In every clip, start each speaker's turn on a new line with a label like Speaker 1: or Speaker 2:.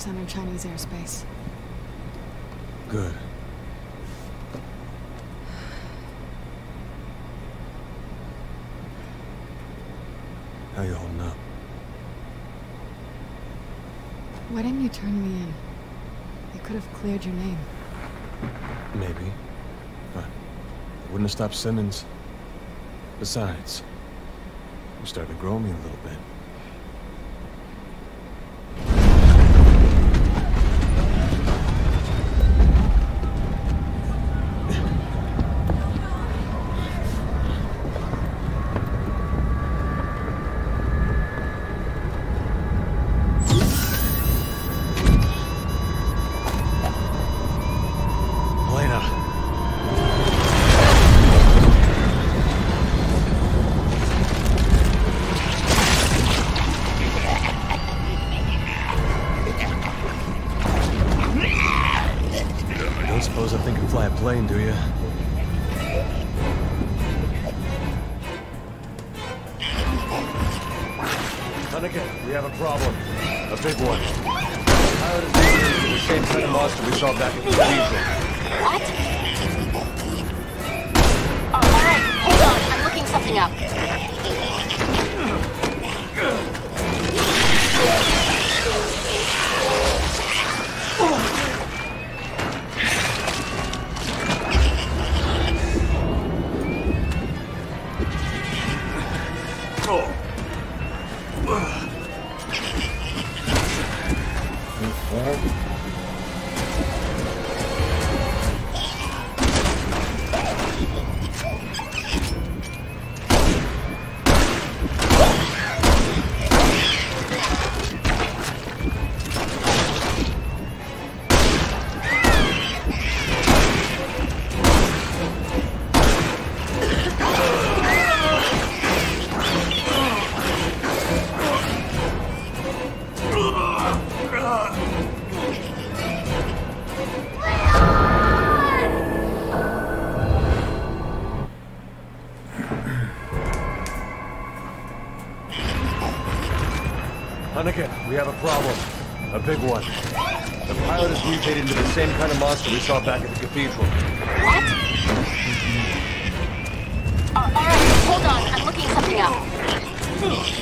Speaker 1: Force entered Chinese airspace.
Speaker 2: Good. How you holding up?
Speaker 1: Why didn't you turn me in? They could have cleared your name.
Speaker 2: Maybe. But it wouldn't have stopped Simmons. Besides, you started to grow me a little bit. Suppose I think I can fly a plane, do you?
Speaker 3: Hunnigan, we have a problem. A big one. The pilot is moving the same kind of monster we saw back at the cathedral.
Speaker 4: What? Oh, alright, hold on. I'm looking something up.
Speaker 3: Hunnigan, we have a problem. A big one. The pilot is mutated into the same kind of monster we saw back at the cathedral.
Speaker 4: What? Alright, hold on. I'm looking something up.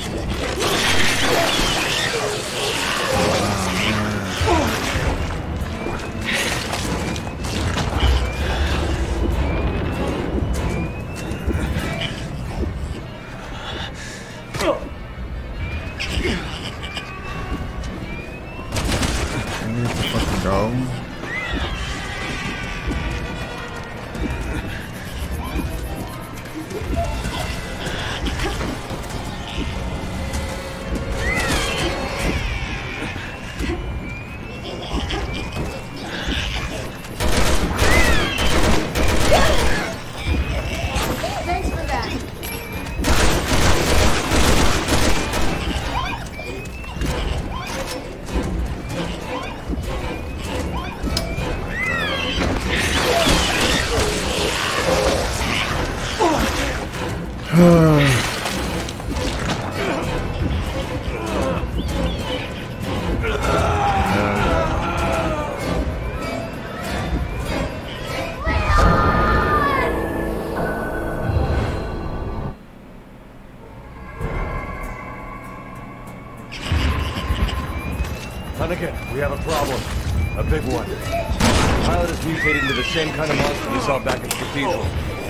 Speaker 3: Hunnigan, we have a problem. A big one. The pilot is mutated into the same kind of monster we saw back at the cathedral.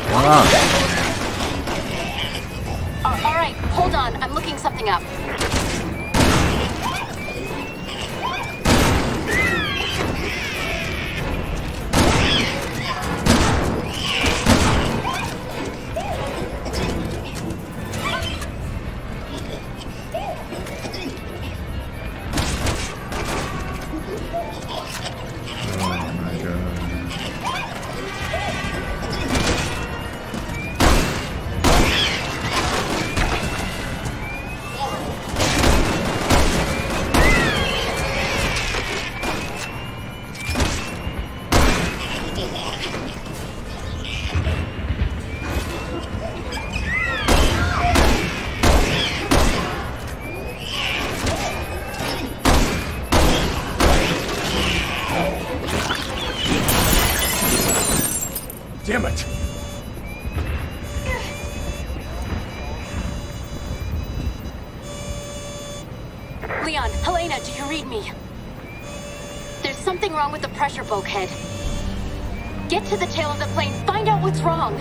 Speaker 4: Alright, hold on. I'm looking something up.
Speaker 3: Damn it!
Speaker 4: Leon, Helena, do you read me? There's something wrong with the pressure bulkhead. Get to the tail of the plane, find out what's wrong.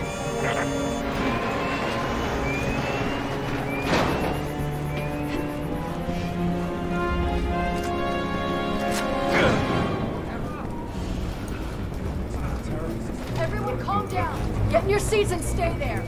Speaker 1: Everyone calm down. Get in your seats and stay there.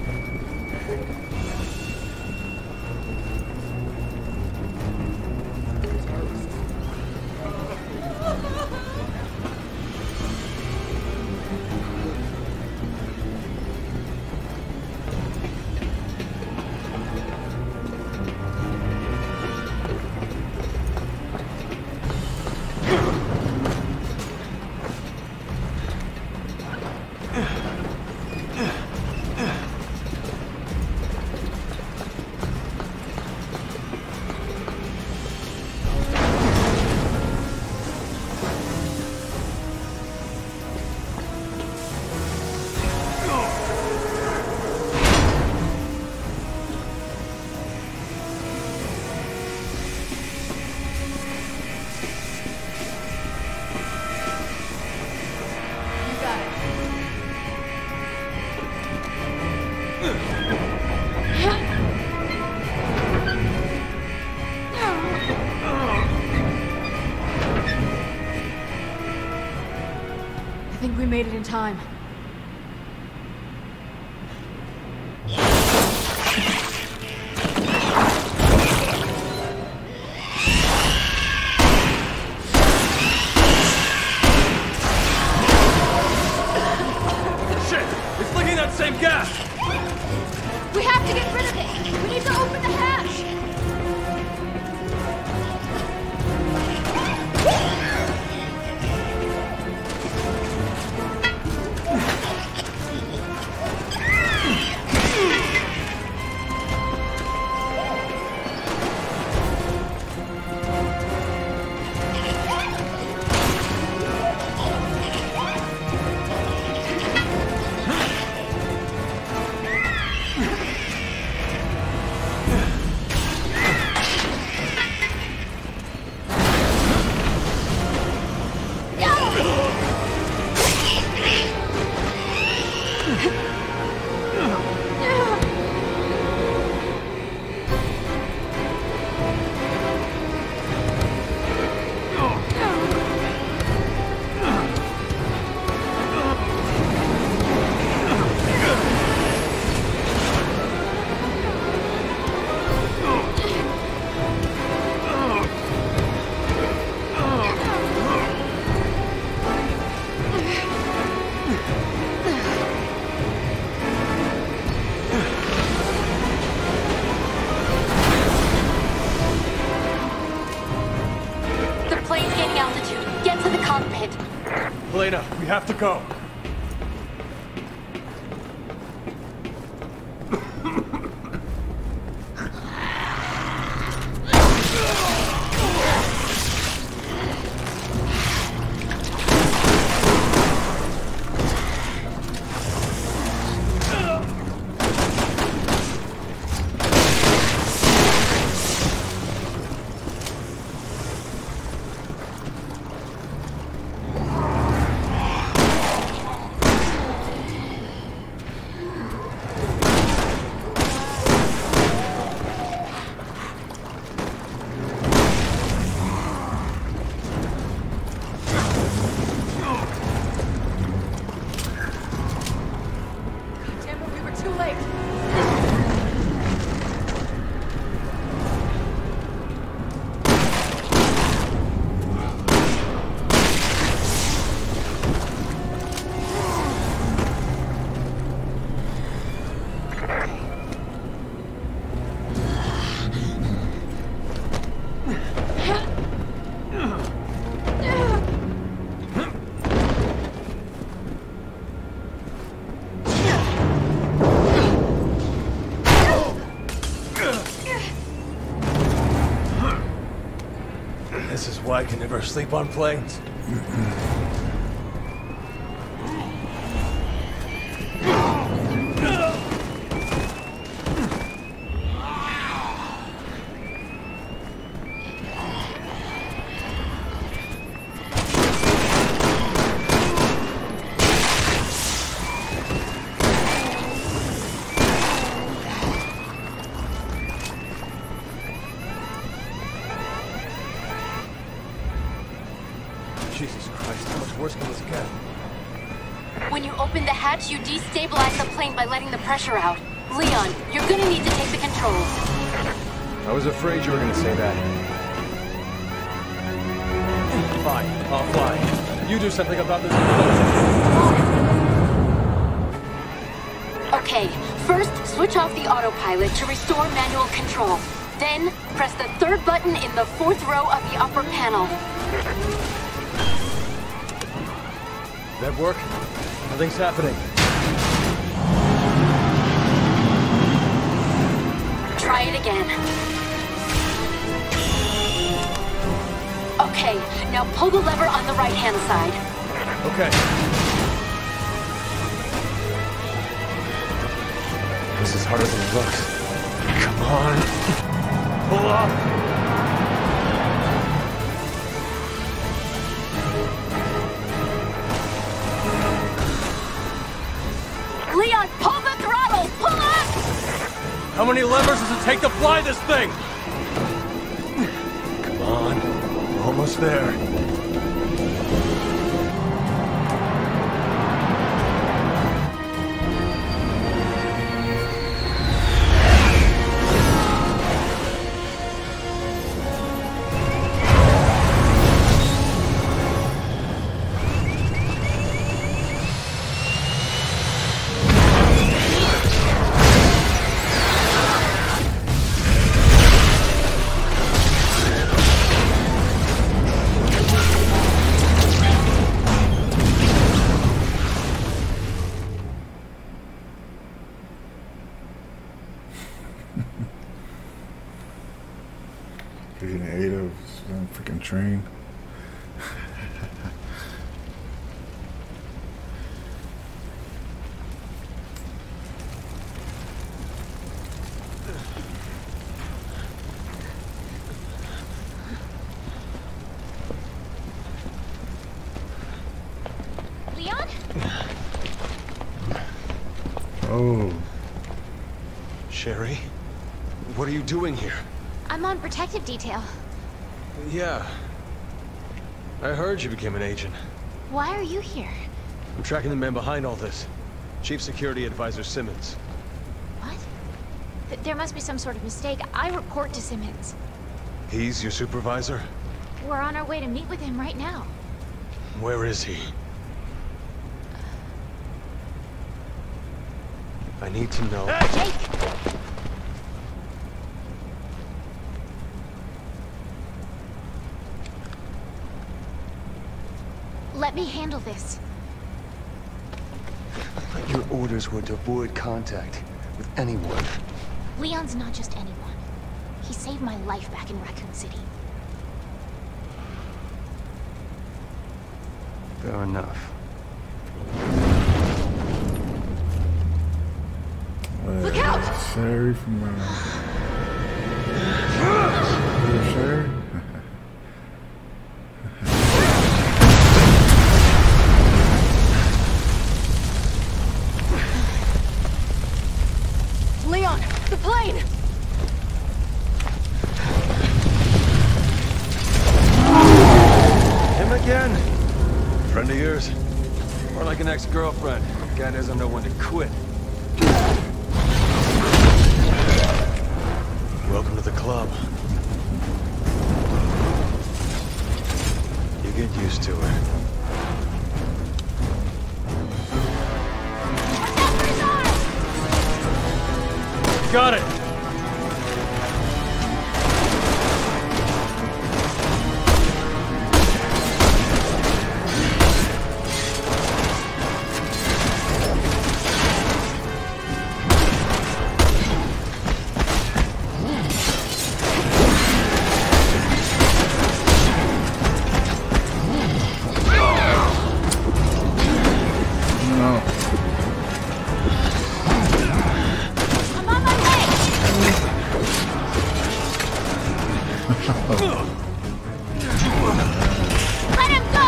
Speaker 1: I think we made it in time.
Speaker 3: Shit! It's leaking that same gas!
Speaker 1: We have to get rid of it! We need to open the hatch!
Speaker 3: Helena, we have to go. This is why I can never sleep on planes.
Speaker 4: When you open the hatch, you destabilize the plane by letting the pressure out. Leon, you're gonna need to take the controls.
Speaker 3: I was afraid you were gonna say that. Fine, I'll fly. You do something about this explosion.
Speaker 4: Okay, first switch off the autopilot to restore manual control. Then press the third button in the fourth row of the upper panel.
Speaker 3: That work? Nothing's happening.
Speaker 4: Try it again. Okay, now pull the lever on the right-hand side.
Speaker 3: Okay. This is harder than it looks. Come on. Pull up.
Speaker 4: Leon, pull the throttle! Pull up!
Speaker 3: How many levers does it take to fly this thing? Come on. We're almost there.
Speaker 5: Getting Ada was on a freaking train.
Speaker 4: Leon?
Speaker 5: Oh,
Speaker 2: Sherry? What are you doing here?
Speaker 6: I'm on protective detail.
Speaker 2: Yeah. I heard you became an agent.
Speaker 6: Why are you here?
Speaker 2: I'm tracking the man behind all this. Chief Security Advisor Simmons.
Speaker 6: What? There must be some sort of mistake. I report to Simmons.
Speaker 2: He's your supervisor?
Speaker 6: We're on our way to meet with him right now.
Speaker 2: Where is he? I need to know.
Speaker 6: Jake! Let me handle this.
Speaker 7: Your orders were to avoid contact with anyone.
Speaker 6: Leon's not just anyone. He saved my life back in Raccoon City.
Speaker 7: Fair enough.
Speaker 6: Look out!
Speaker 5: Sherry from Sherry?
Speaker 4: Leon, the plane!
Speaker 3: Him again? Friend of yours? More like an ex-girlfriend. Guy doesn't know when to quit.
Speaker 2: Welcome to the club. You get used to it.
Speaker 3: Got it!
Speaker 6: Let him go!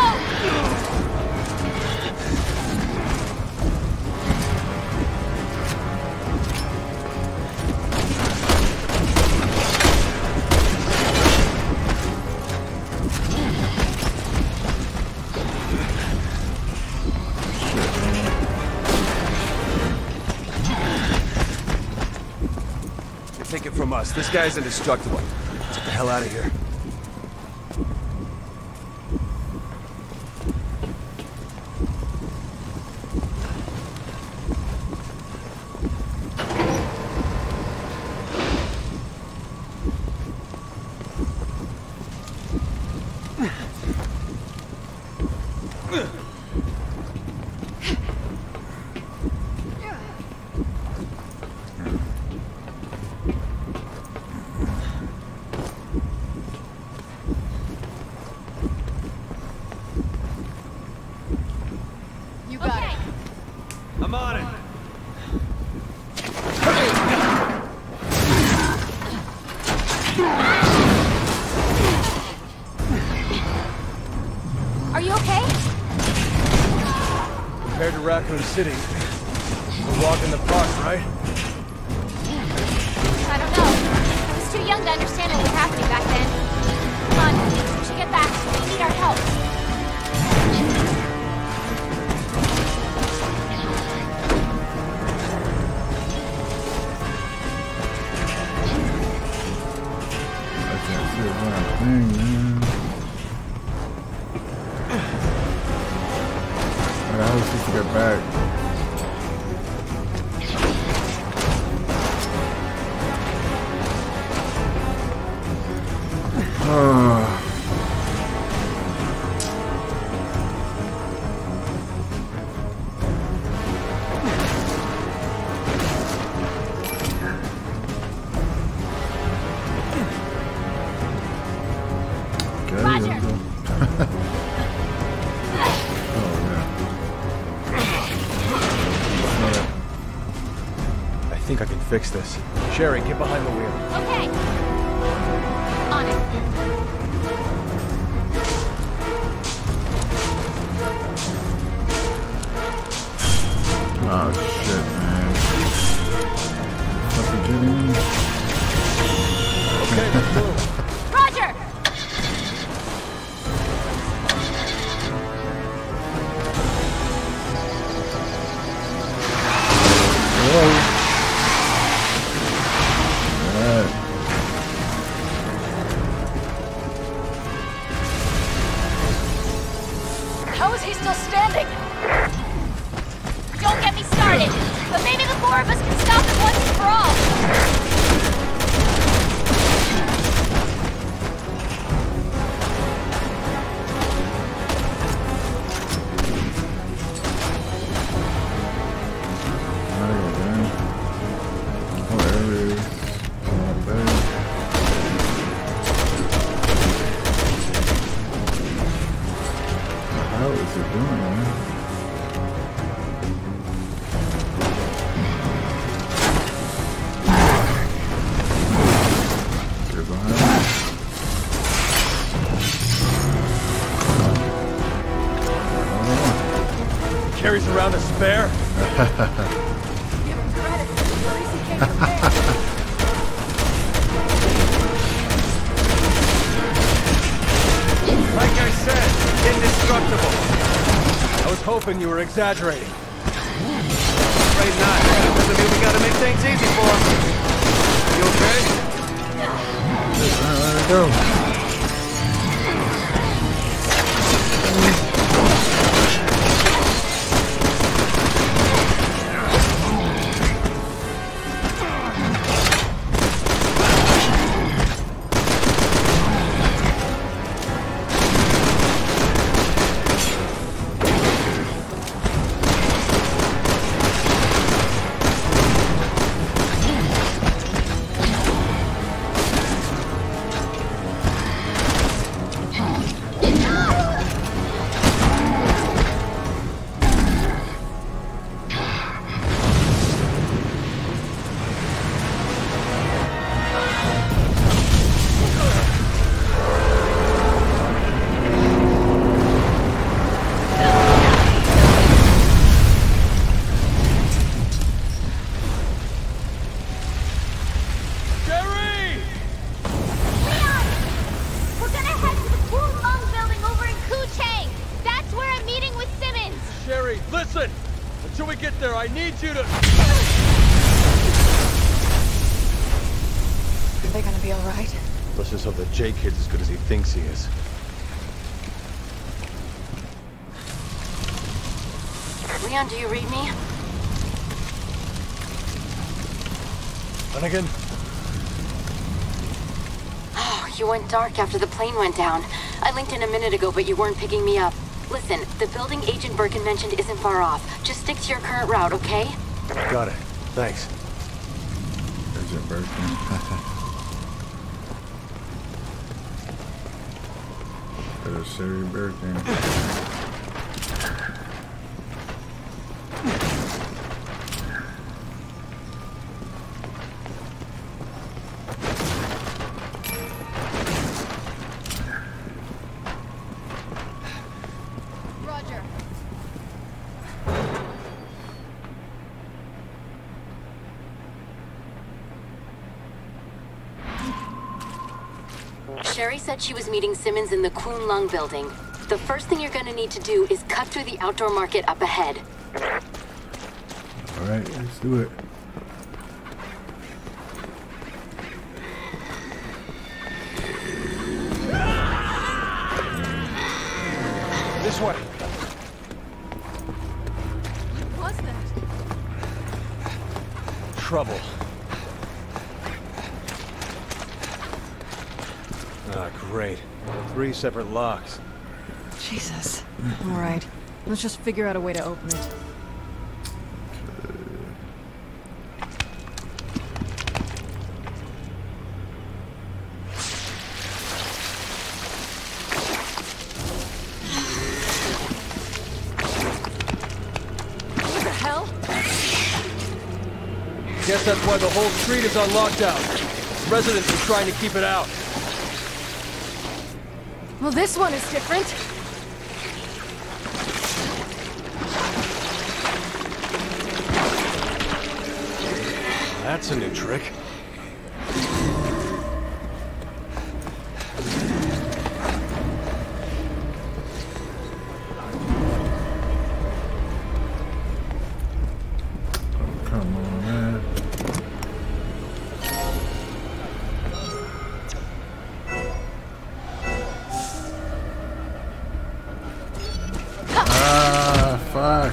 Speaker 3: take it from us. This guy's indestructible. Let's get the hell out of here.
Speaker 1: You got it.
Speaker 3: I'm on it.
Speaker 6: Are you okay?
Speaker 3: Compared to Raccoon City, we're walking the park, right?
Speaker 6: I don't know. I was too young to understand what was happening back then. Come on, we should get back. They need our help.
Speaker 5: I can't see a damn thing, man. I was supposed to get back. Okay,
Speaker 6: Roger.
Speaker 5: let's go. Oh, yeah.
Speaker 3: I think I can fix this. Sherry, get behind the wheel.
Speaker 6: Okay. On it.
Speaker 5: Oh shit, man. Fucking kidding me?
Speaker 3: Okay, let's move.
Speaker 6: Roger!
Speaker 5: Whoa. Alright.
Speaker 6: How is he still standing? Don't get me started, but maybe the four of us can stop it once and for all.
Speaker 5: Alright, man. Oh, there it is. Not bad. What the hell is it doing, man? Get behind me.
Speaker 3: Carries around a spare?
Speaker 1: Give him credit. At least he came prepared.
Speaker 3: Like I said, indestructible. I was hoping you were exaggerating. Afraid not. Doesn't mean we gotta make things easy for him. You okay?
Speaker 5: Alright, let it go.
Speaker 3: Listen! Until we get there, I need you to...
Speaker 1: Are they gonna be alright?
Speaker 2: Let's just hope that J-Kid's as good as he thinks he is.
Speaker 4: Leon, do you read me?
Speaker 2: Finnegan?
Speaker 4: Oh, you went dark after the plane went down. I linked in a minute ago, but you weren't picking me up. Listen, the building Agent Birkin mentioned isn't far off. Just stick to your current route, okay?
Speaker 2: Got it. Thanks.
Speaker 5: Agent Birkin. There's Sherry Birkin.
Speaker 6: Roger.
Speaker 4: Sherry said she was meeting Simmons in the Kwoon Lung building. The first thing you're gonna need to do is cut through the outdoor market up ahead.
Speaker 5: Alright, let's do it.
Speaker 2: This way.
Speaker 6: What's that?
Speaker 2: Trouble. Ah, great. 3 separate locks.
Speaker 1: Jesus. Alright. Let's just figure out a way to open it.
Speaker 6: What the hell?
Speaker 3: Guess that's why the whole street is on lockdown. Residents are trying to keep it out.
Speaker 6: Well, this one is different.
Speaker 2: That's a new trick.
Speaker 5: Come on, man. Ah, fuck.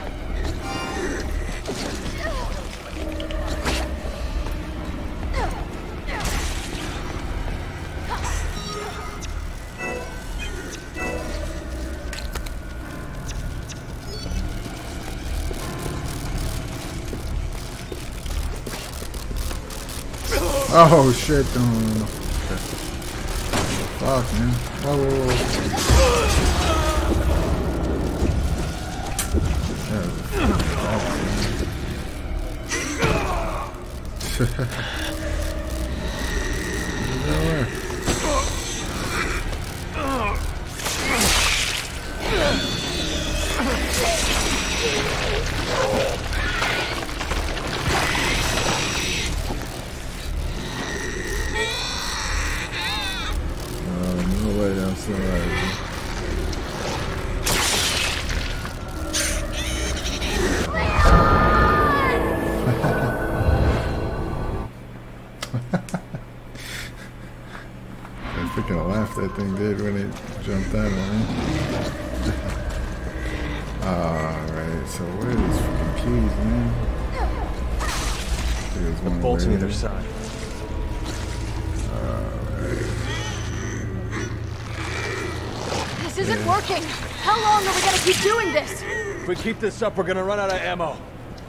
Speaker 5: Oh shit, no. Fuck, man. Whoa. No way, I'm still alive. I freaking laugh that thing did when it jumped out on me. Alright, so where are these freaking keys, man? There's
Speaker 2: The
Speaker 5: one
Speaker 2: bolts on
Speaker 5: right
Speaker 2: either
Speaker 5: here.
Speaker 2: side.
Speaker 6: This isn't working. How long are we gonna keep doing this?
Speaker 3: If we keep this up, we're gonna run out of ammo.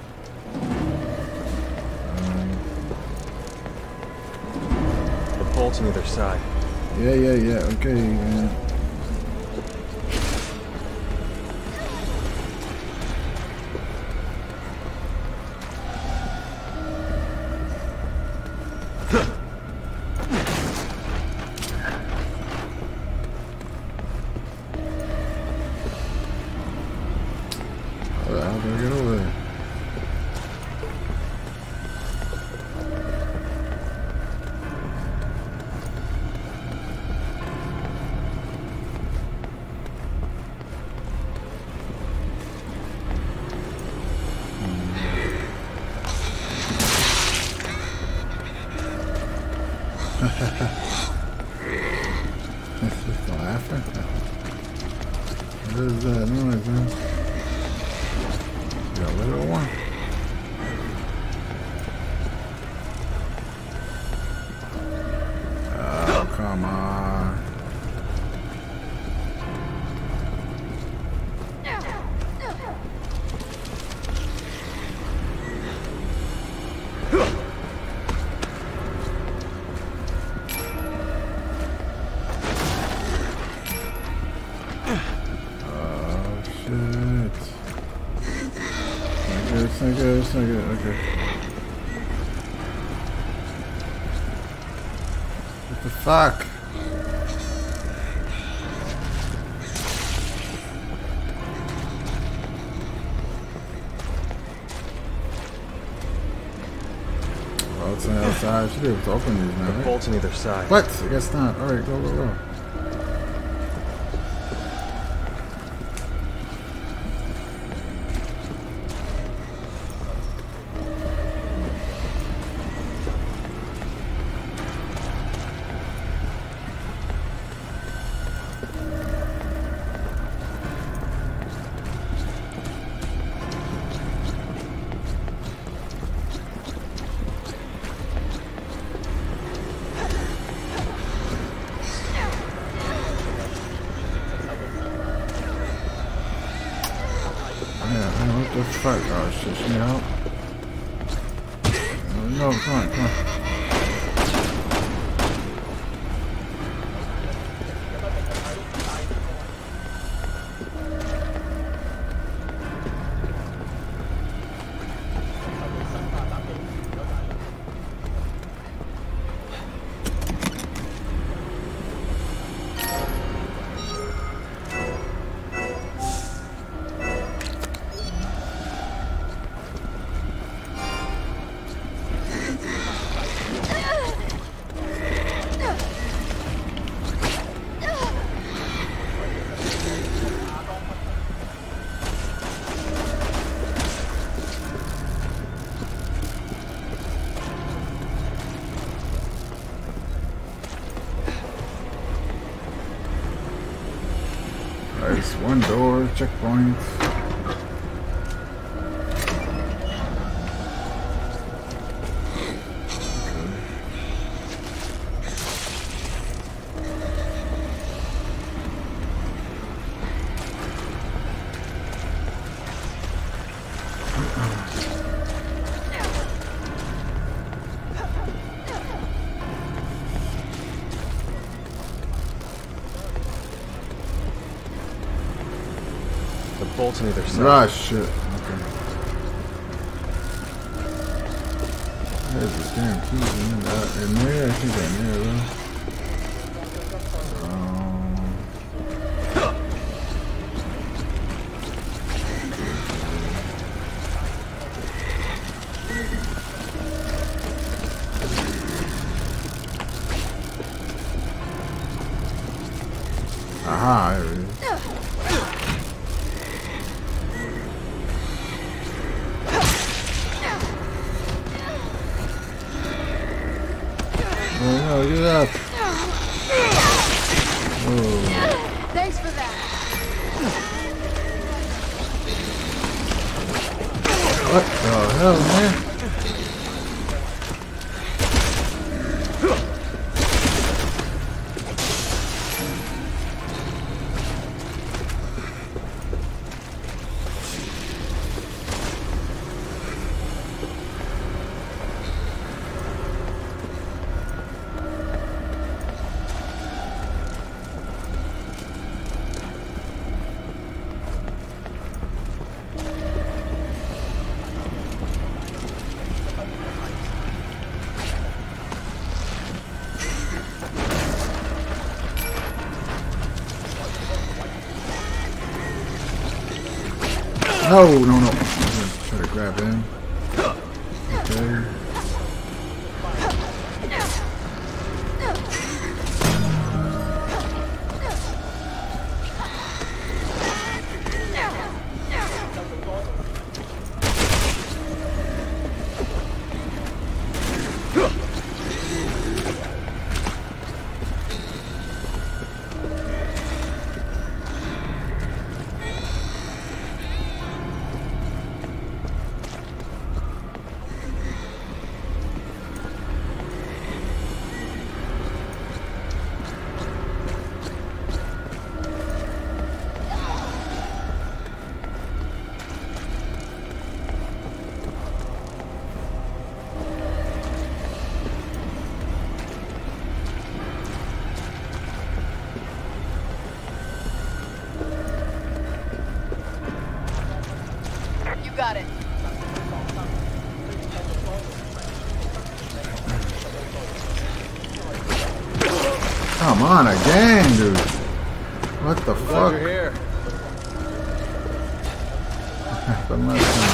Speaker 2: The bolts on either side.
Speaker 5: Yeah, okay, man. How do I get over there? It's just laughing. What is that noise, man? Got a little one. Oh, come on. It's not good, it's not good, okay. What the fuck? Well, it's on the other side. I should be able to open these now, right?
Speaker 3: Bolts on either side.
Speaker 5: What? I guess not. Alright, go, go, go. What the fuck? Oh shit, she need help? No, come on, come on. Nice, one door, checkpoint.
Speaker 3: Bolts on either side.
Speaker 5: Ah, shit. Okay. There's this damn key in there. I think in there, though. Aha, there it is. Oh no, get up! Whoa.
Speaker 6: Thanks for that.
Speaker 5: What the hell, man? No, no, no. I'm gonna try to grab him. Okay.
Speaker 1: got it.
Speaker 5: Come on again, dude. What the
Speaker 3: Glad
Speaker 5: fuck?
Speaker 3: you're here.
Speaker 5: The last time.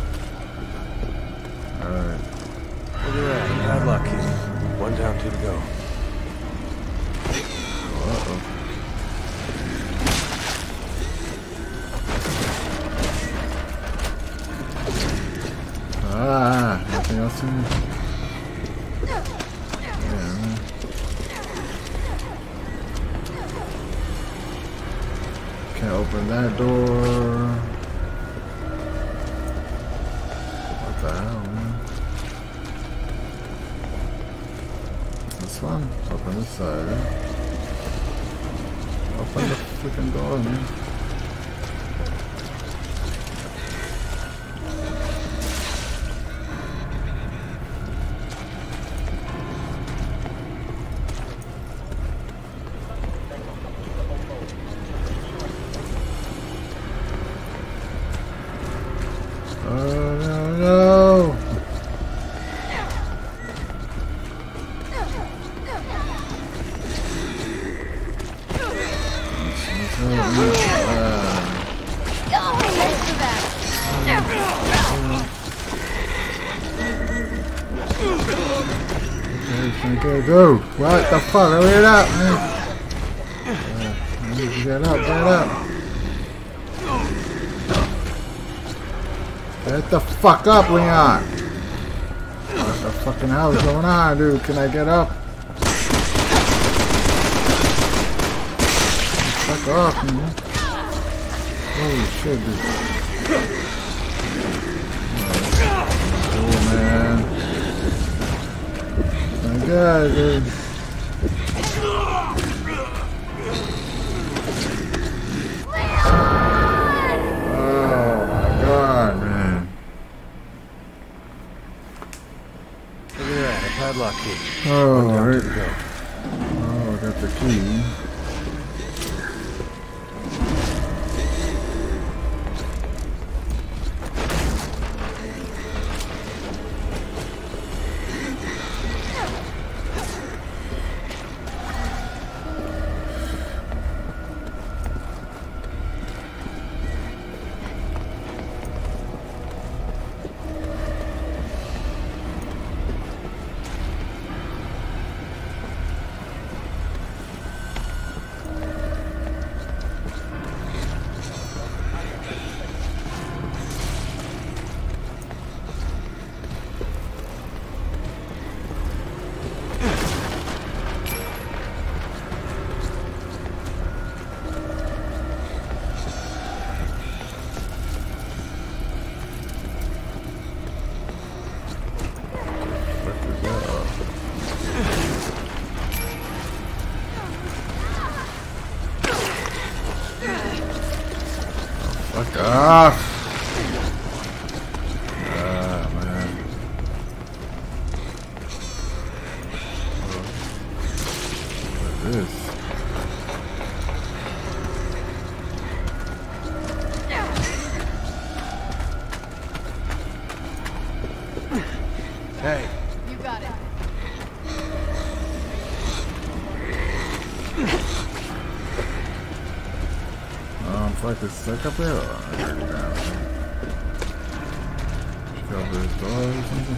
Speaker 5: Alright.
Speaker 2: Look at that. Padlock key. One down, two to go.
Speaker 5: Uh-oh. Ah, anything else in here? Yeah, man. Can't open that door. What the hell, man? This one? Open this side, huh? Open the freaking door, man. No. Go. What the fuck? Hurry it up, man. Get up, get up. Get the fuck up, Leon. What the fucking hell is going on, dude? Can I get up? Fuck off, man. Holy shit, dude. Oh, man. My God, dude. Oh, my God, man.
Speaker 2: Look at that. A padlock key.
Speaker 5: Oh,
Speaker 2: One down,
Speaker 5: right.
Speaker 2: two to go.
Speaker 5: Oh, I got the key. Fuck off! Ah, man. What is this?
Speaker 3: Hey,
Speaker 1: You got it.
Speaker 5: Fuck, it's stuck up there? Oh, I heard it down. Cover his door or something?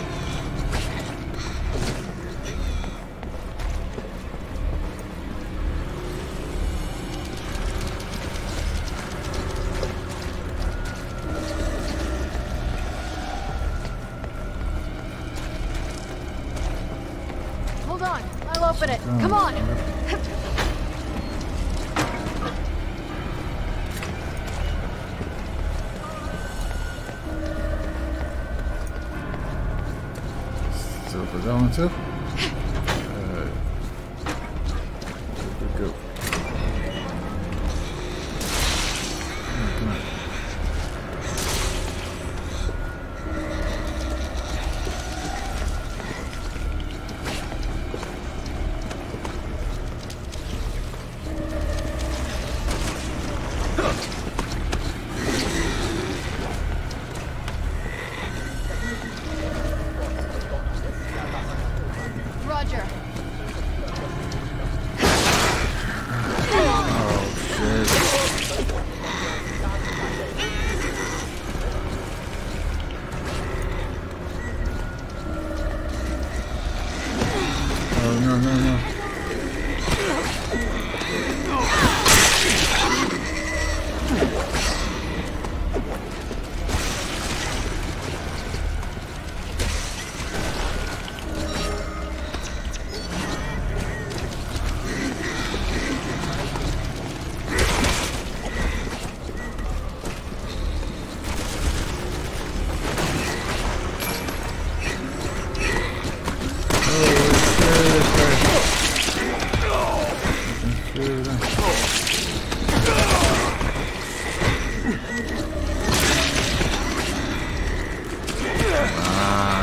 Speaker 1: Hold on. I'll open it. Come on.
Speaker 5: So for that one too? Go. Come on.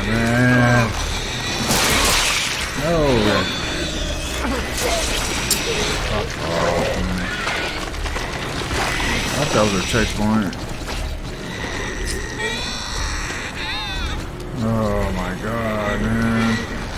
Speaker 5: man. No. I thought that was a checkpoint. Oh my god, man.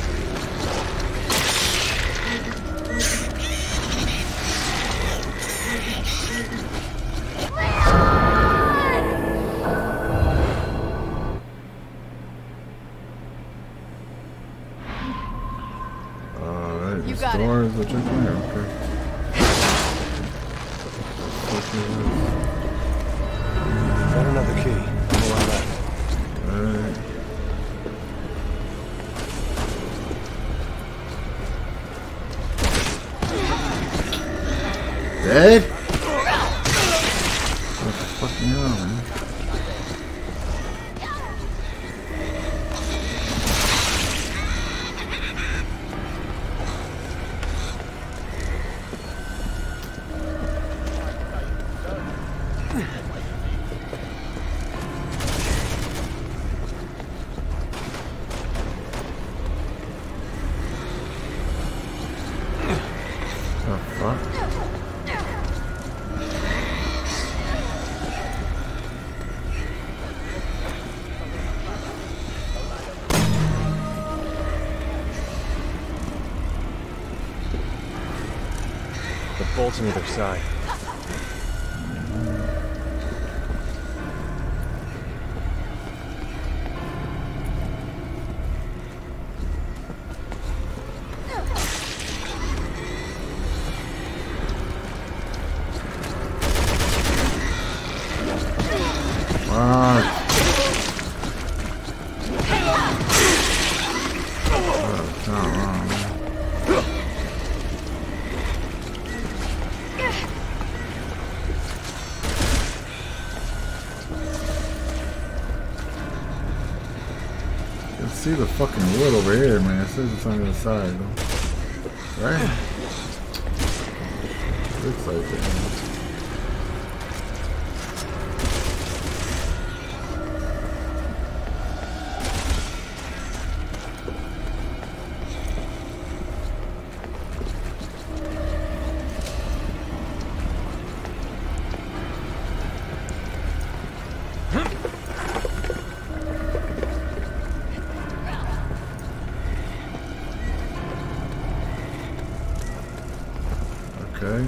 Speaker 6: You got
Speaker 5: Door is a checkpoint? Okay.
Speaker 2: Got another key. No one left.
Speaker 5: Alright. Dead? What the fuck you on, man? The fuck?
Speaker 2: The bolt's on either side. See the fucking wood over here, man. It says it's on the other side, though. Right? Looks like it, man. Okay.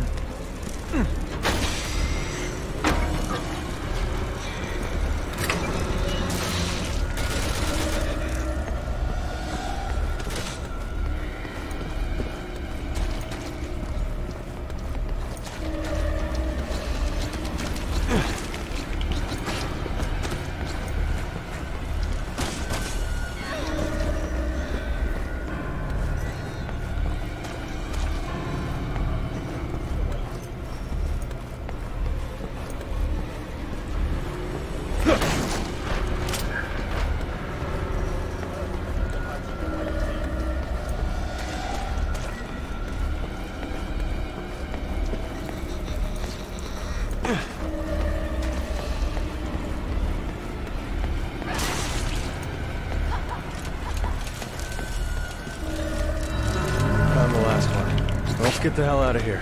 Speaker 3: Found the last one. Let's get the hell out of here.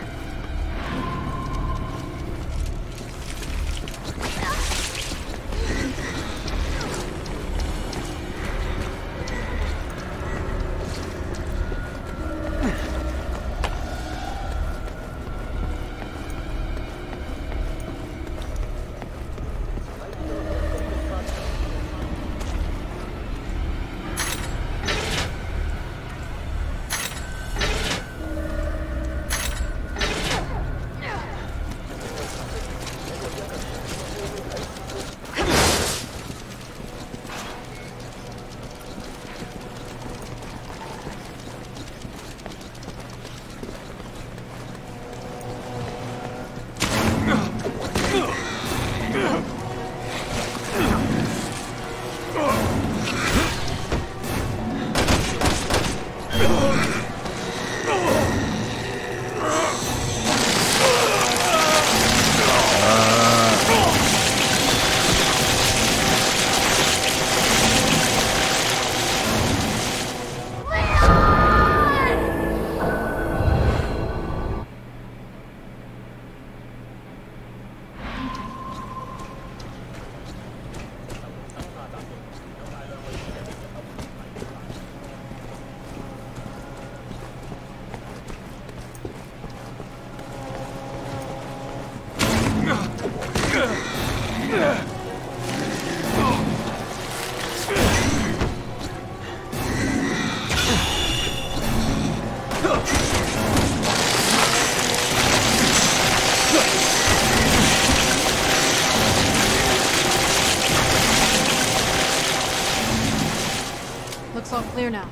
Speaker 1: all clear now.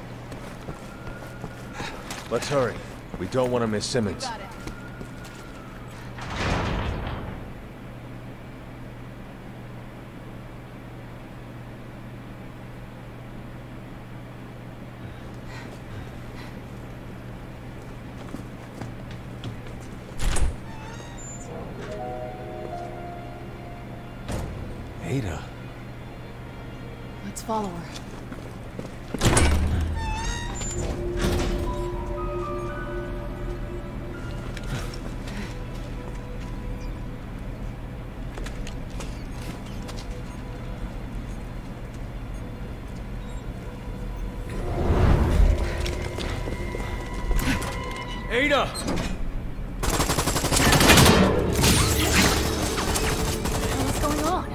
Speaker 2: Let's hurry. We don't want to miss Simmons.
Speaker 1: Got it.
Speaker 2: Ada.
Speaker 1: Let's follow her.
Speaker 2: Ada!
Speaker 1: What's going on?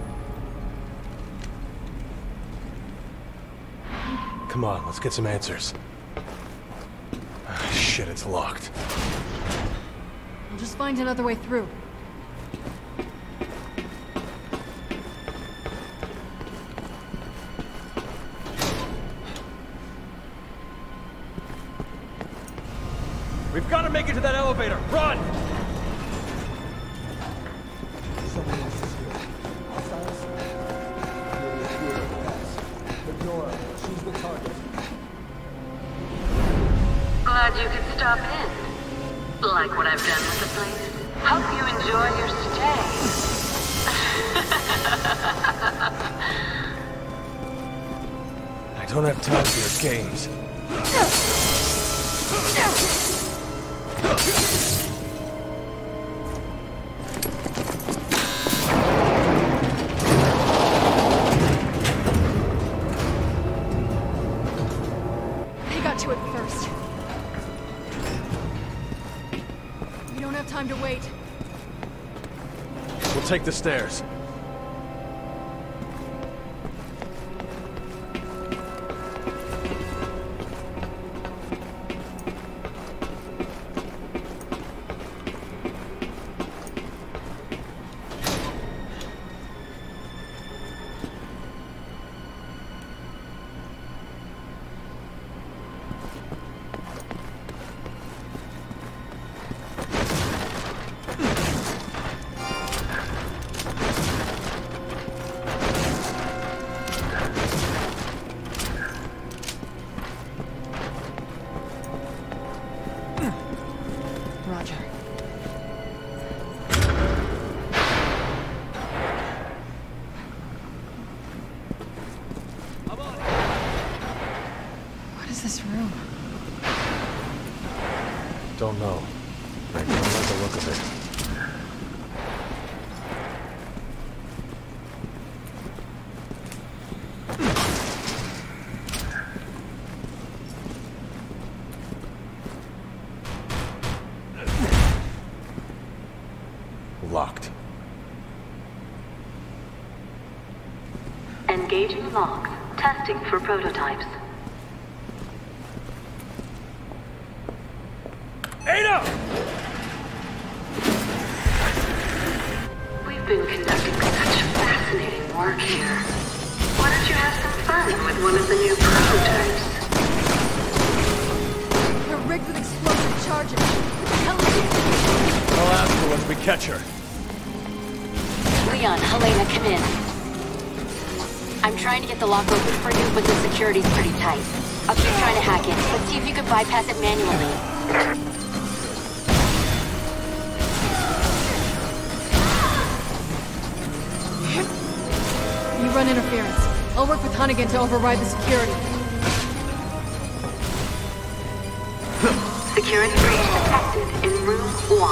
Speaker 2: Come on, let's get some answers. Ah, shit, it's locked.
Speaker 1: We'll just find another way through.
Speaker 3: We've got to make it to that elevator! Run!
Speaker 8: Glad you could stop in. Like what I've done with the place. Hope you enjoy your stay.
Speaker 2: I don't have time for your games.
Speaker 1: They got to it first. We don't have time to wait.
Speaker 2: We'll take the stairs.
Speaker 1: Roger. What is this room?
Speaker 2: Don't know. I don't like the look of it. Locked.
Speaker 8: Engaging logs. Testing for prototypes.
Speaker 3: Ada!
Speaker 8: We've been conducting such fascinating work here. Why don't you have some fun with one of the new prototypes?
Speaker 1: They're rigged with explosive charges. What the hell is it?
Speaker 3: I'll ask her once we catch her.
Speaker 4: Leon, Helena, come in. I'm trying to get the lock open for you, but the security's pretty tight. I'll keep trying to hack it. Let's see if you can bypass it manually.
Speaker 1: You run interference. I'll work with Hunnigan to override the security.
Speaker 8: Security breach detected in room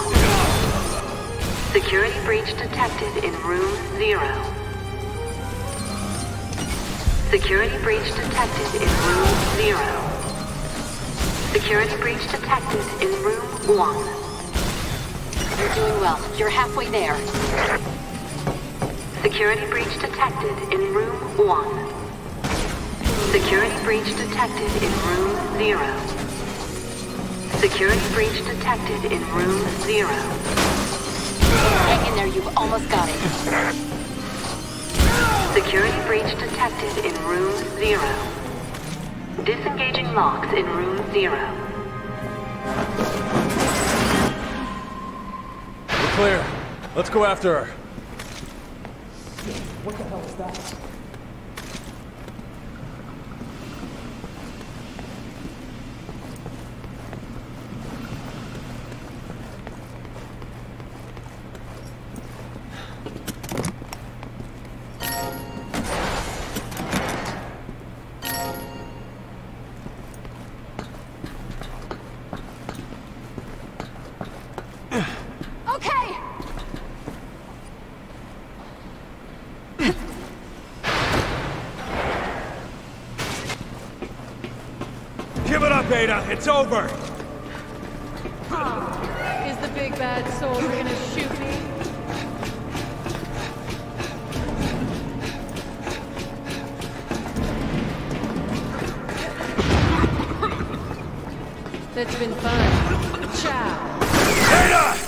Speaker 8: 1. Security breach detected in room 0. Security breach detected in room 0. Security breach detected in room 1.
Speaker 4: You're doing well. You're halfway there.
Speaker 8: Security breach detected in room 1. Security breach detected in room 0. Security breach detected in room 0.
Speaker 4: Hang in there, you've almost got it.
Speaker 8: Security breach detected in room 0. Disengaging locks in room 0.
Speaker 3: We're clear. Let's go after her.
Speaker 6: Okay!
Speaker 3: Give it up, Ada. It's over.
Speaker 1: Is the big bad soldier gonna shoot me? That's been fun. Ciao.
Speaker 3: Ada!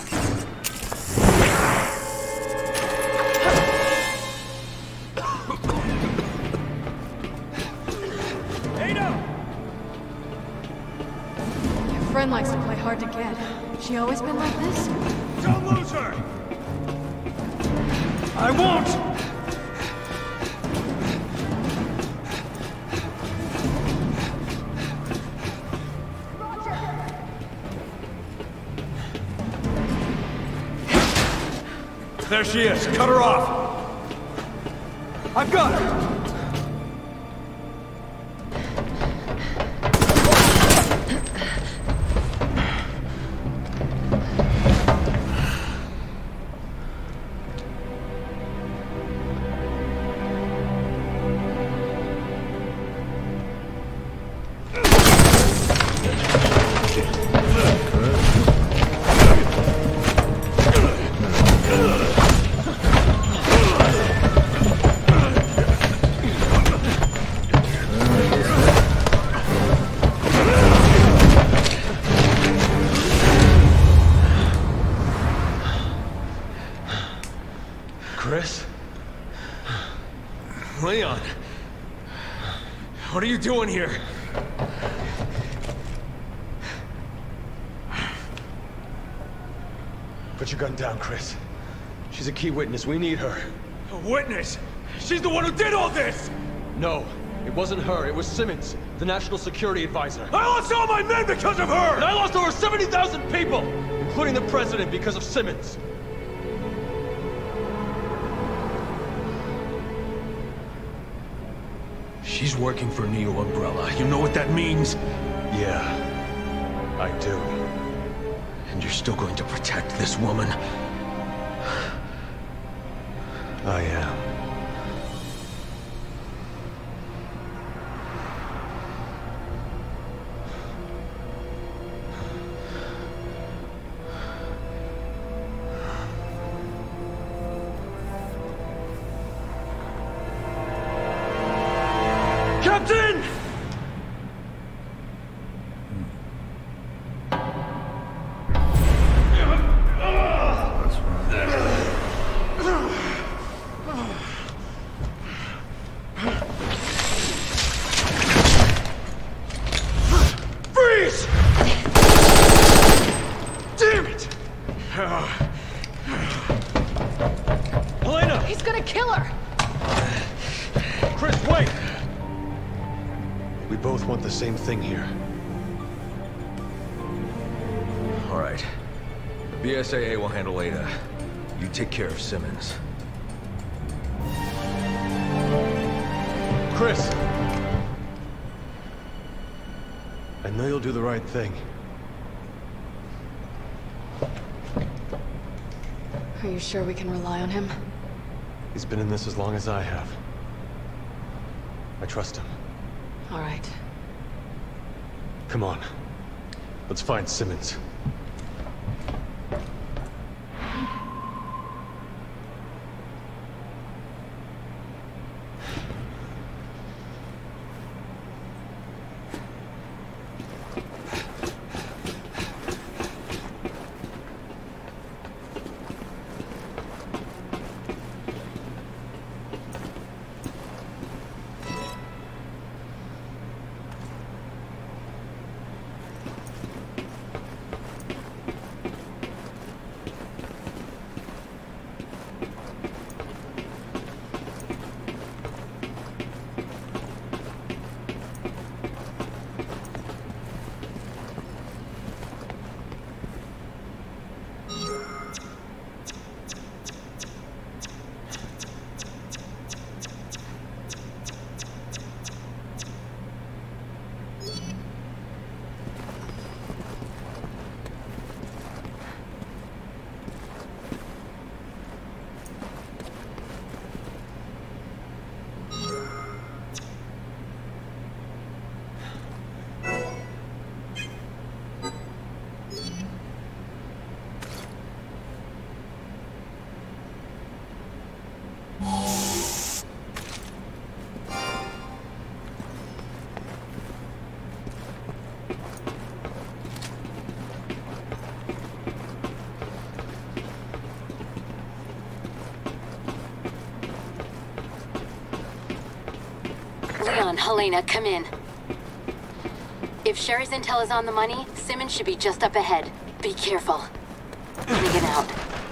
Speaker 1: Your friend likes to play hard to get. She always been like this?
Speaker 3: Don't lose her! I won't! There she is. Cut her off. I've got her. Chris? Leon? What are you doing here? Put your gun down, Chris. She's a key witness. We need her. A witness? She's the one who did all this!
Speaker 9: No, it wasn't her. It was Simmons, the National Security Advisor.
Speaker 3: I lost all my men because of her!
Speaker 9: And I lost over 70,000 people, including the President, because of Simmons.
Speaker 3: She's working for Neo Umbrella. You know what that means?
Speaker 2: Yeah, I do.
Speaker 3: And you're still going to protect this woman?
Speaker 2: I am.
Speaker 3: Captain! Freeze! Damn it!
Speaker 9: Helena!
Speaker 1: He's gonna kill her!
Speaker 9: Chris, wait!
Speaker 2: We both want the same thing here.
Speaker 3: All right. The BSAA will handle Ada. You take care of Simmons.
Speaker 2: Chris! I know you'll do the right thing.
Speaker 1: Are you sure we can rely on him?
Speaker 2: He's been in this as long as I have. I trust him.
Speaker 1: All right.
Speaker 2: Come on. Let's find Simmons.
Speaker 4: Leon, Helena, come in. If Sherry's intel is on the money, Simmons should be just up ahead. Be careful. Bring it out.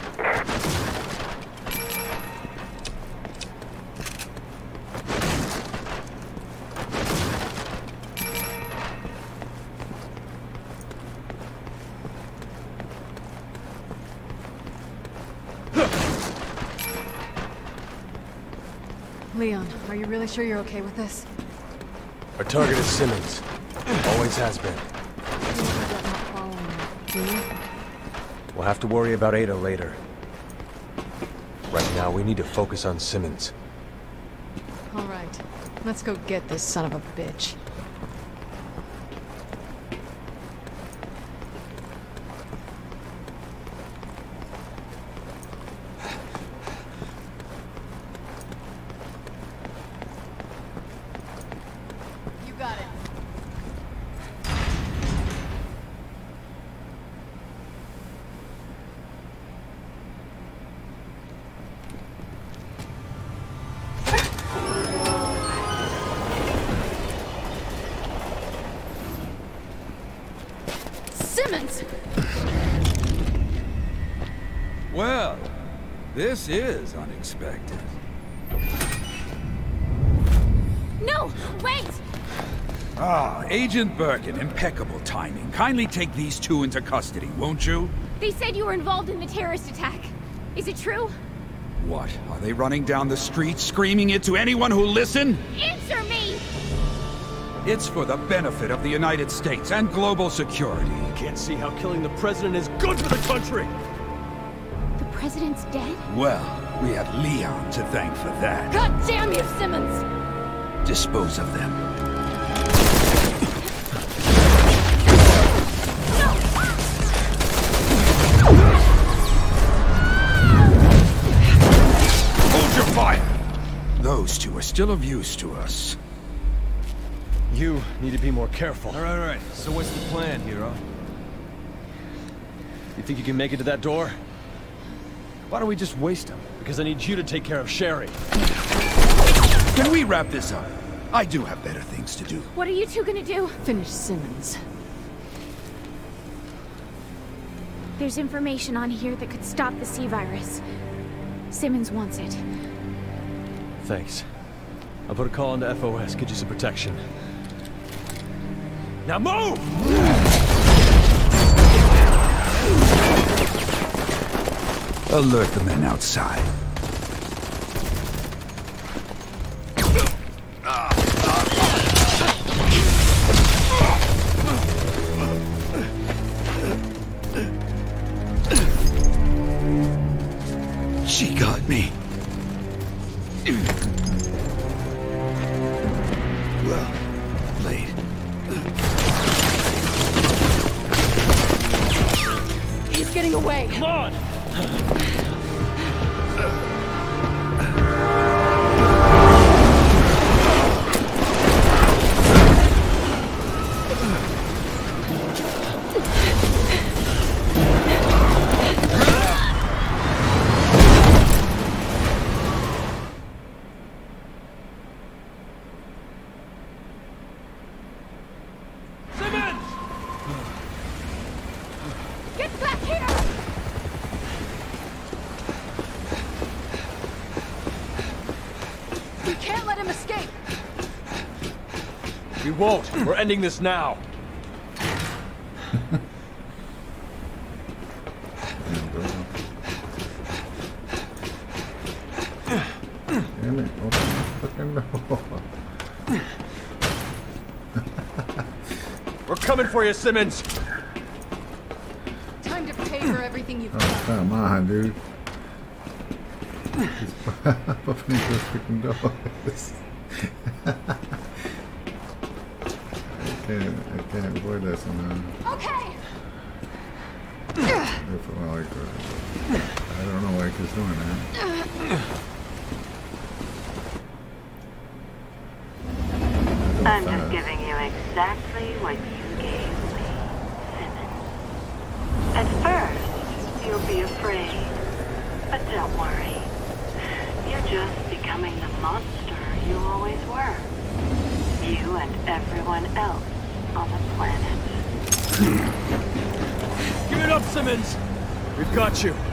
Speaker 1: Leon, are you really sure you're okay with this?
Speaker 2: Our target is Simmons. Always has been. We'll have to worry about Ada later. Right now, we need to focus on Simmons.
Speaker 1: All right, let's go get this son of a bitch. You got it.
Speaker 4: Simmons!
Speaker 10: Well, this is unexpected.
Speaker 6: No! Wait!
Speaker 10: Ah, Agent Birkin, impeccable timing. Kindly take these two into custody, won't you?
Speaker 6: They said you were involved in the terrorist attack. Is it true?
Speaker 10: What, are they running down the street screaming it to anyone who'll listen?
Speaker 6: Answer me!
Speaker 10: It's for the benefit of the United States and global security.
Speaker 9: Can't see how killing the president is good for the country!
Speaker 6: The president's dead?
Speaker 10: Well, we have Leon to thank for that.
Speaker 6: God damn you, Simmons!
Speaker 10: Dispose of them. Hold your fire! Those two are still of use to us.
Speaker 9: You need to be more careful. All right. So what's the plan, hero? You think you can make it to that door? Why don't we just waste him? Because I need you to take care of Sherry.
Speaker 10: Can we wrap this up? I do have better things to do.
Speaker 6: What are you two gonna do?
Speaker 1: Finish Simmons.
Speaker 6: There's information on here that could stop the C-virus. Simmons wants it.
Speaker 9: Thanks. I'll put a call into FOS, get you some protection. Now move!
Speaker 10: Alert the men outside. She got me. Well, late.
Speaker 1: He's getting away.
Speaker 9: Come on!
Speaker 6: Get back here!
Speaker 1: We can't let him escape.
Speaker 9: We won't. We're ending this now.
Speaker 5: Damn it, open the fucking door.
Speaker 9: We're coming for you, Simmons!
Speaker 1: Time to pay for everything you've
Speaker 5: Oh,
Speaker 1: done.
Speaker 5: come on, dude. He's opening those freaking doors. I can't avoid this one.
Speaker 6: Okay!
Speaker 5: I don't know why he's doing that.
Speaker 8: I'm just giving you exactly what you gave me, Simmons. At first, you'll be afraid. But don't worry. You're just becoming the monster you always were. you and everyone else on the planet.
Speaker 9: Give it up, Simmons! We've got you.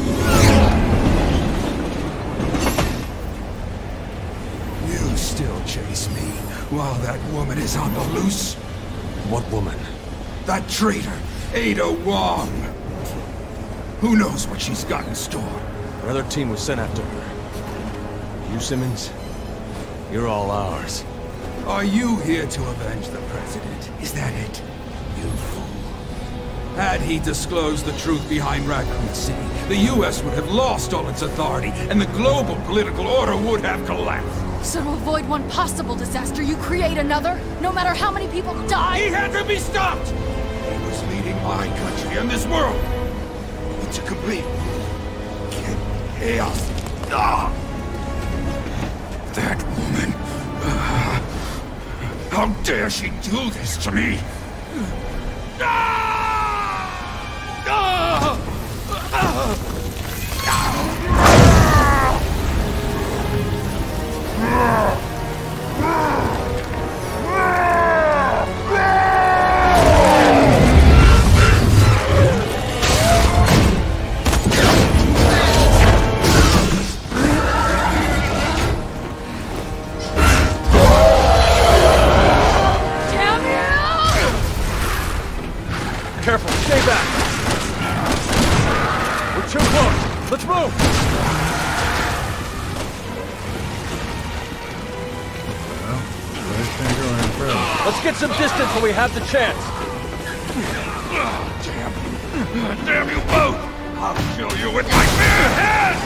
Speaker 10: You still chase me while that woman is on the loose?
Speaker 2: What woman?
Speaker 10: That traitor, Ada Wong. Who knows what she's got in store?
Speaker 2: Another team was sent after her. You, Simmons? You're all ours.
Speaker 10: Are you here to avenge the President? Is that it? You fool. Had he disclosed the truth behind Raccoon City, the U.S. would have lost all its authority, and the global political order would have collapsed.
Speaker 1: So to avoid one possible disaster, you create another? No matter how many people die?
Speaker 10: He had to be stopped! He was leading my country and this world into complete chaos. Ah! That woman... how dare she do this to me?
Speaker 9: Careful, stay back! We're too close! Let's move! Let's get some distance when we have the chance!
Speaker 10: Damn you both! I'll kill you with my bare hands!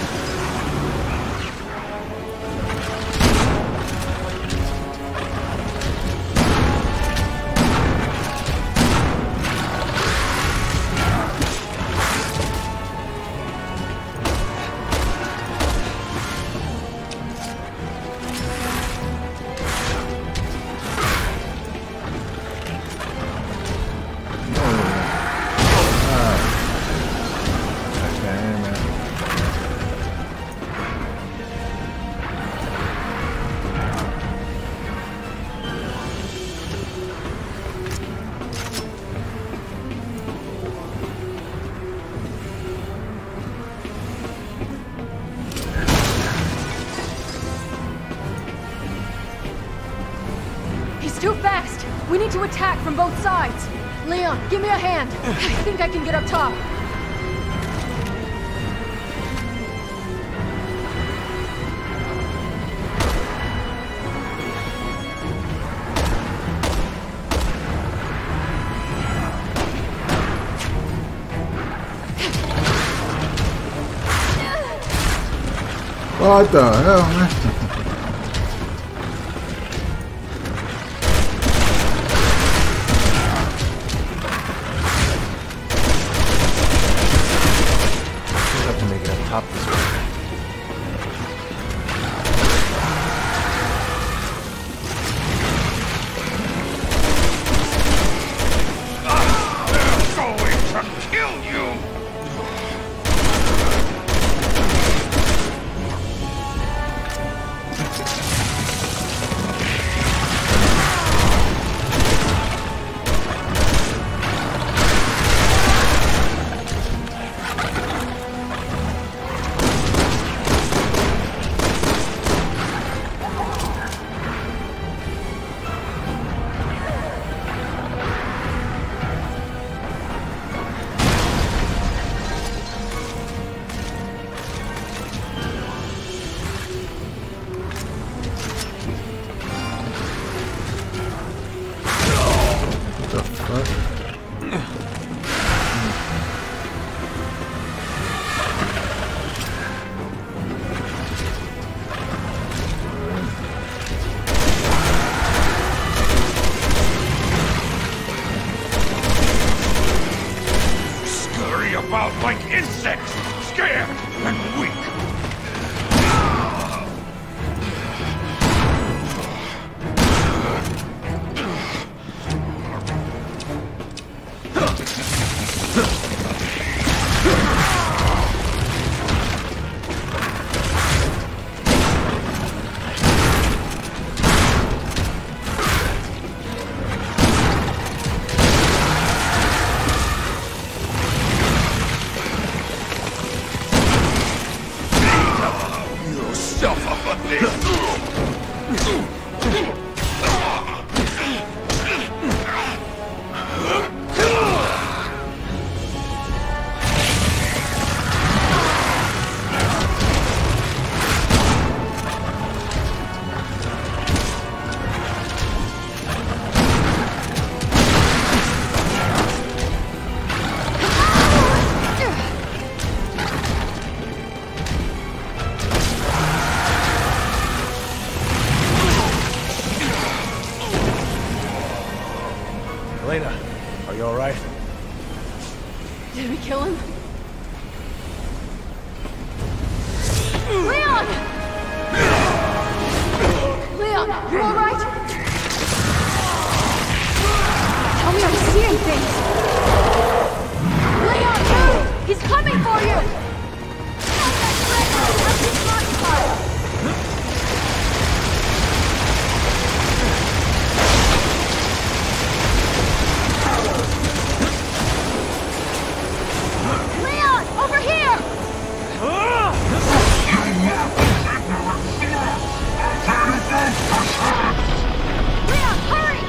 Speaker 1: Too fast! We need to attack from both sides! Leon, give me a hand! I think I can get up top.
Speaker 5: What the hell, man?
Speaker 2: Top this way.
Speaker 10: They're going to kill you! About like insects, scared and weak.
Speaker 3: Elena, are you alright?
Speaker 1: Did we kill him? Leon! Leon, you alright? Tell me I'm seeing things! Leon, move! He's coming for you! Leon, over here! Leon, hurry!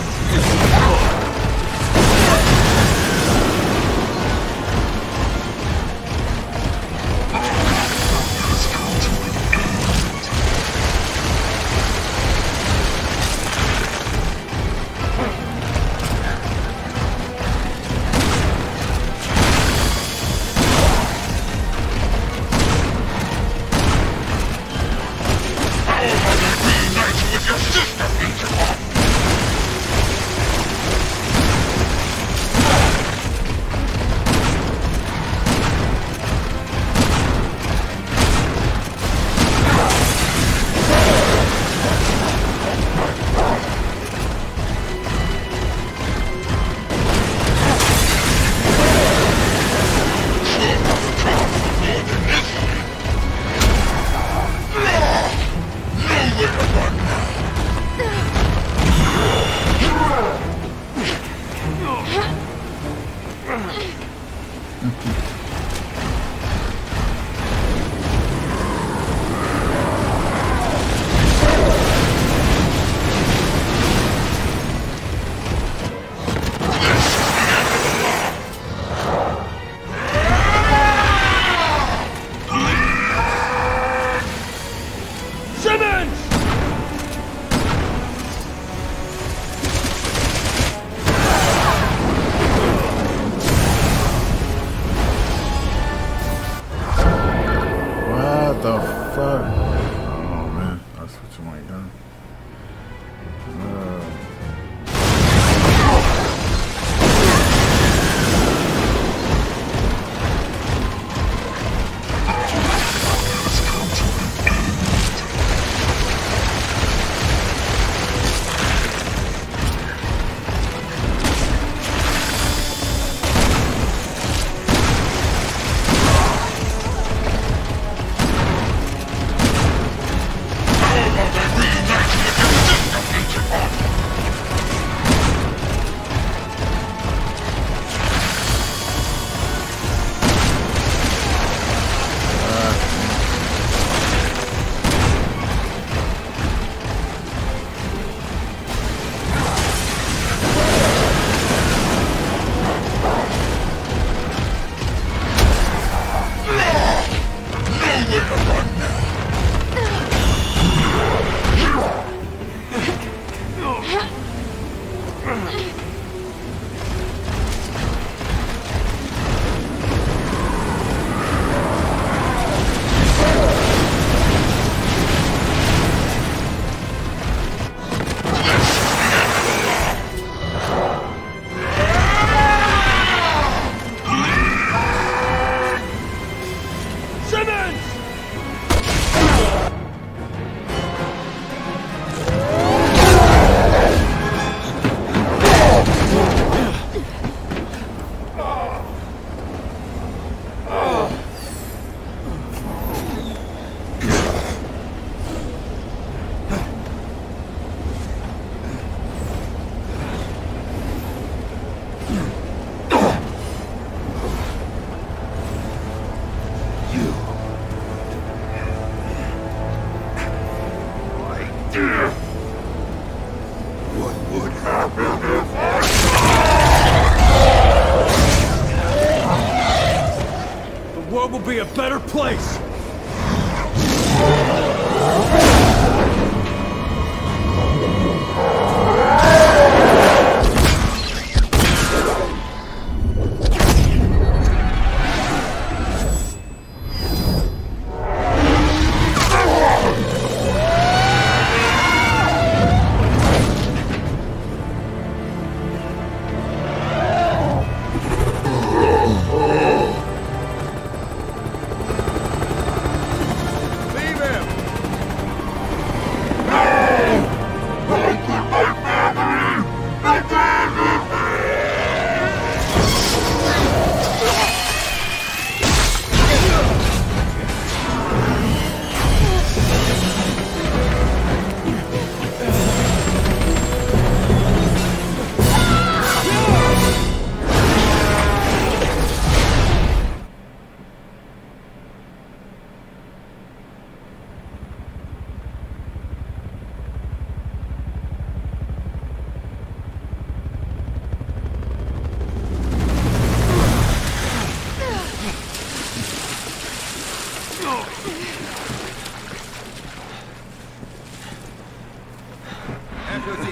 Speaker 9: Will be a better place!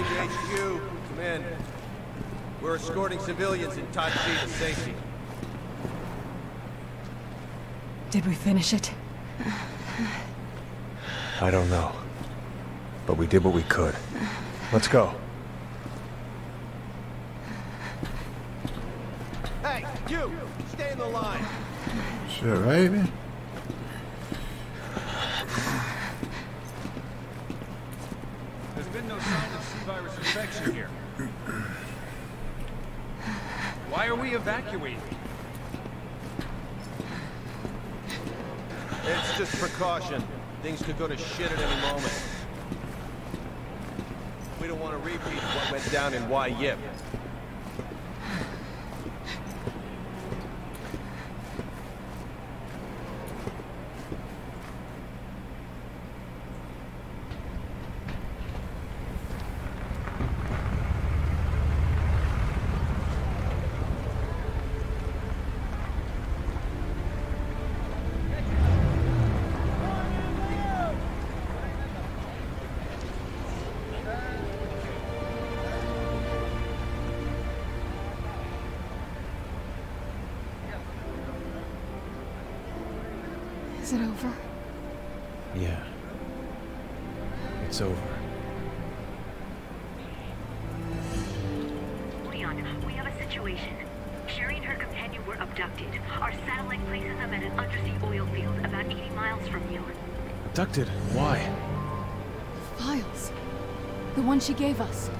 Speaker 3: HQ, come in. We're escorting civilians in Tachi to safety.
Speaker 1: Did we finish it?
Speaker 2: I don't know. But we did what we could. Let's go.
Speaker 3: Hey, you! Stay in the line!
Speaker 5: Shit, right?
Speaker 9: There's been no sign of C-virus infection here. Why are we evacuating?
Speaker 3: It's just precaution. Things could go to shit at any moment. We don't want to repeat what went down in Y-Yip.
Speaker 1: Is it over?
Speaker 2: Yeah. It's over.
Speaker 8: Leon, we have a situation. Sherry and her companion were abducted. Our satellite places them at an undersea oil field about 80 miles from you.
Speaker 2: Abducted? Why?
Speaker 1: Files. The one she gave us.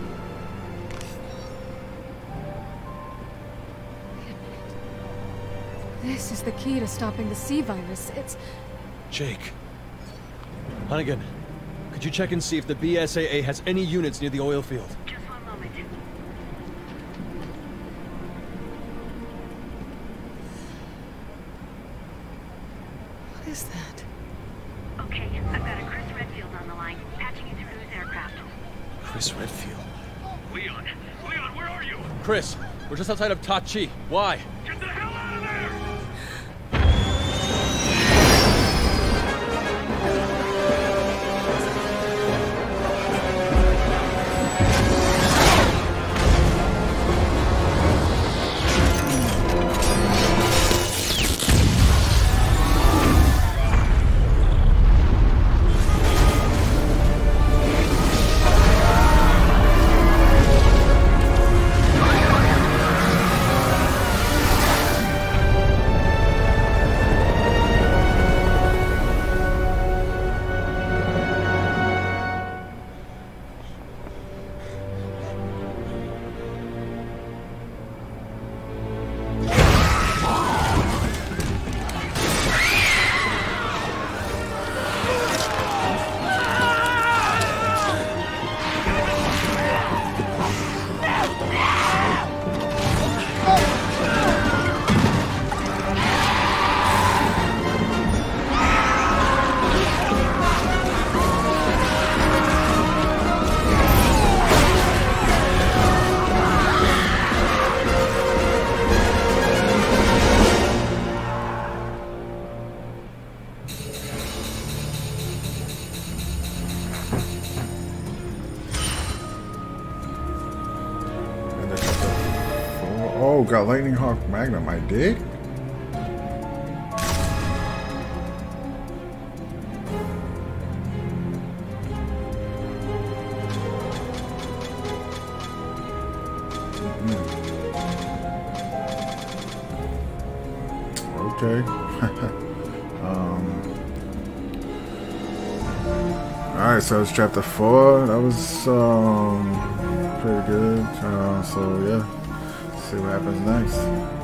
Speaker 1: This is the key to stopping the C-virus. It's...
Speaker 9: Jake. Hunnigan, could you check and see if the BSAA has any units near the oil field?
Speaker 8: Just one moment.
Speaker 1: What is that?
Speaker 8: Okay, I've got a Chris Redfield on the line, patching you through his aircraft.
Speaker 2: Chris Redfield.
Speaker 11: Leon! Leon, where are you?
Speaker 9: Chris, we're just outside of Tachi. Why?
Speaker 11: Get the hell out of there!
Speaker 5: Oh, got Lightning Hawk Magnum. I did? Okay. Alright, so it's chapter 4. That was pretty good. So yeah, see what happens next.